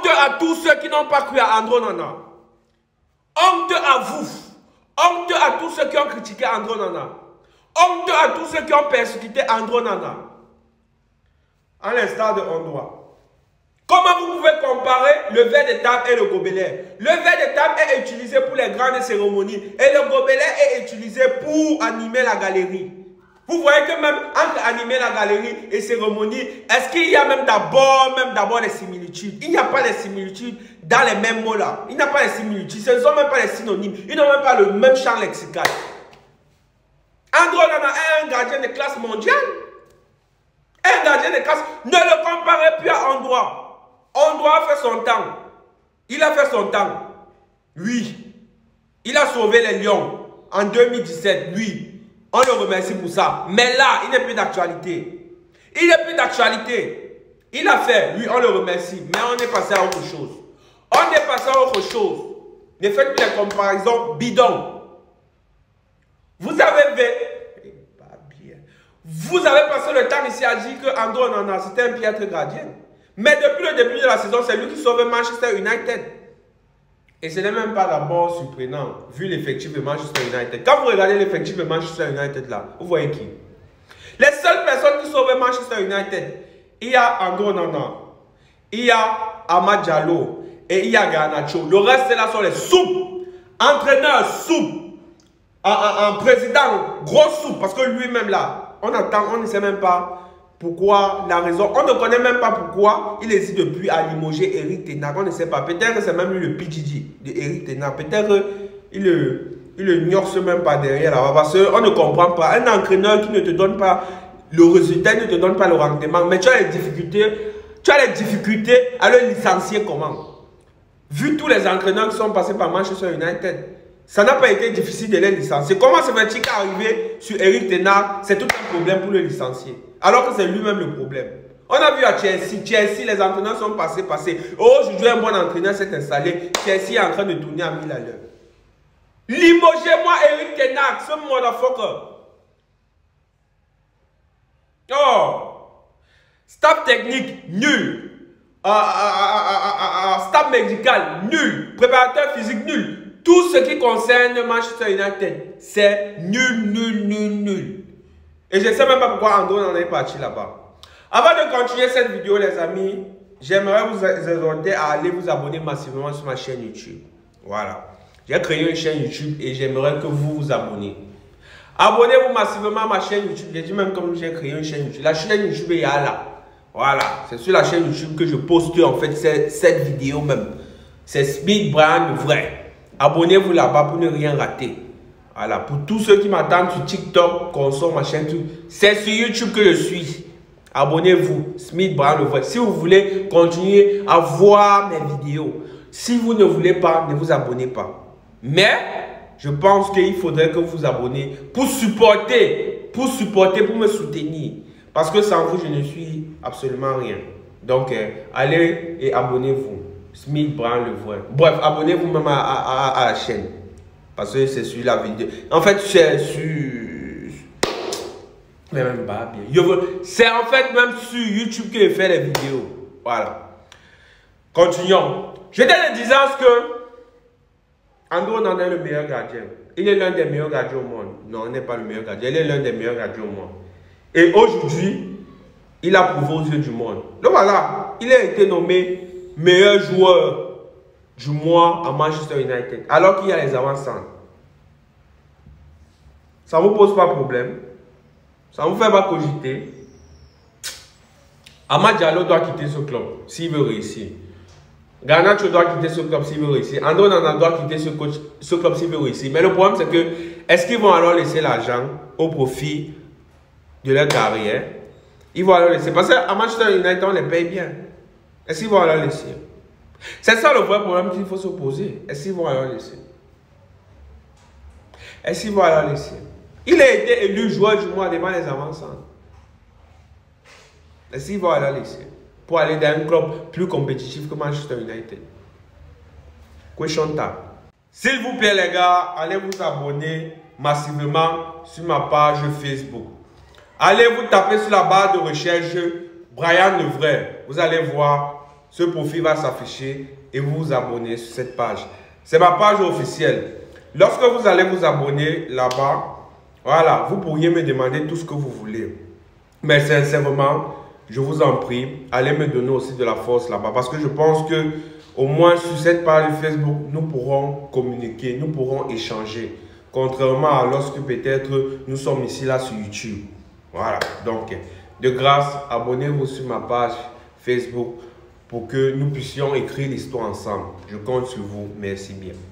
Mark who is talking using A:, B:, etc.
A: à tous ceux qui n'ont pas cru à Andro Nana. Honte à vous. Honte à tous ceux qui ont critiqué Andro Nana. Honte à tous ceux qui ont persécuté Andro Nana. À l'instar de Ondoa. Comment vous pouvez comparer le verre de table et le gobelet? Le verre de table est utilisé pour les grandes cérémonies et le gobelet est utilisé pour animer la galerie. Vous voyez que même entre animer la galerie et cérémonie, est-ce qu'il y a même d'abord les similitudes? Il n'y a pas les similitudes dans les mêmes mots là. Il n'y a pas les similitudes. Ce ne sont même pas les synonymes. Ils n'ont même pas le même champ lexical. Andro Nana est un gardien de classe mondiale. Un gardien de classe. Ne le comparez plus à Ondoa. Ondoa a fait son temps. Il a fait son temps. Oui. Il a sauvé les lions en 2017. Oui. On le remercie pour ça. Mais là, il n'est plus d'actualité. Il n'est plus d'actualité. Il a fait. Oui, on le remercie. Mais on est passé à autre chose. On est passé à autre chose. Ne faites plus les comparaisons bidons. Vous avez fait. Vous avez passé le temps ici à dire que Andro Nana, c'était un piètre gardien. Mais depuis le début de la saison, c'est lui qui sauve Manchester United. Et ce n'est même pas d'abord surprenant, vu l'effectif de Manchester United. Quand vous regardez l'effectif de Manchester United là, vous voyez qui? Les seules personnes qui sauvent Manchester United, il y a Andro Nana, il y a Amad Diallo et il y a Garnacho. Le reste là sont les soupes. Entraîneur soupe. Un président gros soupe. Parce que lui-même là, on attend, on ne sait même pas. Pourquoi? La raison. On ne connaît même pas pourquoi il hésite depuis à limoger Eric Ten Hag. On ne sait pas. Peut-être que c'est même lui le PGG de Eric Ten Hag. Peut-être qu'il le gnorce même pas derrière là-bas. Parce qu'on ne comprend pas. Un entraîneur qui ne te donne pas le résultat, il ne te donne pas le rendement. Mais tu as les difficultés à le licencier comment? Vu tous les entraîneurs qui sont passés par Manchester United, ça n'a pas été difficile de les licencier. Comment se fait-il qu'arriver sur Eric Ten Hag, c'est tout un problème pour le licencier? Alors que c'est lui-même le problème. On a vu à Chelsea, les entraîneurs sont passés. Oh, aujourd'hui, un bon entraîneur s'est installé. Chelsea est en train de tourner à 1000 à l'heure. Limogez-moi Eric Ten Hag, ce motherfucker. Oh, staff technique, nul. Staff médical, nul. Préparateur physique, nul. Tout ce qui concerne Manchester United, c'est nul. Et je ne sais même pas pourquoi Andro en est parti là-bas. Avant de continuer cette vidéo, les amis, j'aimerais vous exhorter à aller vous abonner massivement sur ma chaîne YouTube. Voilà. J'ai créé une chaîne YouTube et j'aimerais que vous vous abonnez. Abonnez-vous massivement à ma chaîne YouTube. J'ai dit même comme j'ai créé une chaîne YouTube. La chaîne YouTube est là. Voilà. C'est sur la chaîne YouTube que je poste en fait cette vidéo même. C'est Smith Brian le vrai. Abonnez-vous là-bas pour ne rien rater. Voilà, pour tous ceux qui m'attendent sur TikTok, consomment ma chaîne, c'est sur YouTube que je suis. Abonnez-vous, Smith Brian le vrai. Si vous voulez continuer à voir mes vidéos, si vous ne voulez pas, ne vous abonnez pas. Mais, je pense qu'il faudrait que vous vous abonnez pour supporter, pour me soutenir. Parce que sans vous, je ne suis absolument rien. Donc, allez et abonnez-vous. Smith Brian le vrai. Bref, abonnez-vous même à la chaîne. Parce que c'est sur la vidéo. En fait, c'est sur... Mais même pas bien. C'est en fait même sur YouTube que je fais les vidéos. Voilà. Continuons. J'étais en disant que Andro Nana est le meilleur gardien. Il est l'un des meilleurs gardiens au monde. Non, il n'est pas le meilleur gardien. Il est l'un des meilleurs gardiens au monde. Et aujourd'hui, il a prouvé aux yeux du monde. Donc voilà, il a été nommé meilleur joueur du mois à Manchester United, alors qu'il y a les avant-centres. Ça ne vous pose pas problème. Ça ne vous fait pas cogiter. Amad Diallo doit quitter ce club s'il veut réussir. Garnacho doit quitter ce club s'il veut réussir. Andro Nana doit quitter ce club s'il veut réussir. Mais le problème c'est que, est-ce qu'ils vont alors laisser l'argent au profit de leur carrière? Ils vont alors laisser. Parce qu'à Manchester United, on les paye bien. Est-ce qu'ils vont alors laisser? C'est ça le vrai problème qu'il faut se poser. Est-ce qu'ils vont alors laisser? Est-ce qu'ils vont alors laisser? Il a été élu joueur du mois devant les avant-centres. Est-ce qu'ils vont alors laisser? Pour aller dans un club plus compétitif que Manchester United. Question tard. S'il vous plaît les gars, allez vous abonner massivement sur ma page Facebook. Allez vous taper sur la barre de recherche Brian le vrai. Vous allez voir ce profil va s'afficher et vous vous abonnez sur cette page. C'est ma page officielle. Lorsque vous allez vous abonner là-bas, voilà, vous pourriez me demander tout ce que vous voulez. Mais sincèrement, je vous en prie, allez me donner aussi de la force là-bas. Parce que je pense que au moins sur cette page Facebook, nous pourrons communiquer, nous pourrons échanger. Contrairement à lorsque peut-être nous sommes ici là sur YouTube. Voilà, donc de grâce, abonnez-vous sur ma page Facebook pour que nous puissions écrire l'histoire ensemble. Je compte sur vous. Merci bien.